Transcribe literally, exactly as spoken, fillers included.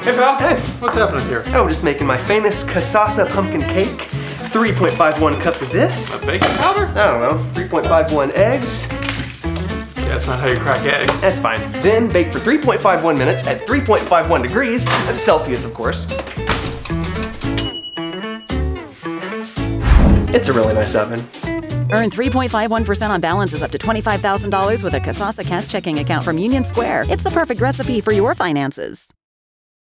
Hey pal, Hey. What's happening here? Oh, just making my famous Kasasa pumpkin cake. three point five one cups of this. A baking powder? I don't know, three point five one eggs. Yeah, that's not how you crack eggs. That's fine. Then bake for three point five one minutes at three point five one degrees, Celsius of course. It's a really nice oven. Earn three point five one percent on balances up to twenty-five thousand dollars with a Kasasa Cash Checking Account from Union Square. It's the perfect recipe for your finances.